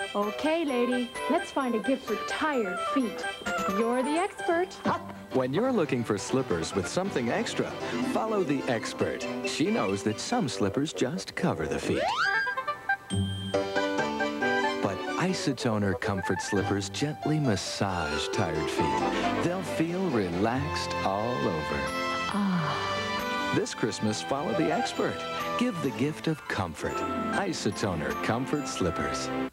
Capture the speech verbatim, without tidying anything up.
Okay, lady, let's find a gift for tired feet. You're the expert. When you're looking for slippers with something extra, follow the expert. She knows that some slippers just cover the feet. But Isotoner comfort slippers gently massage tired feet. They'll feel relaxed all over. Ah. This Christmas, follow the expert. Give the gift of comfort. Isotoner comfort slippers.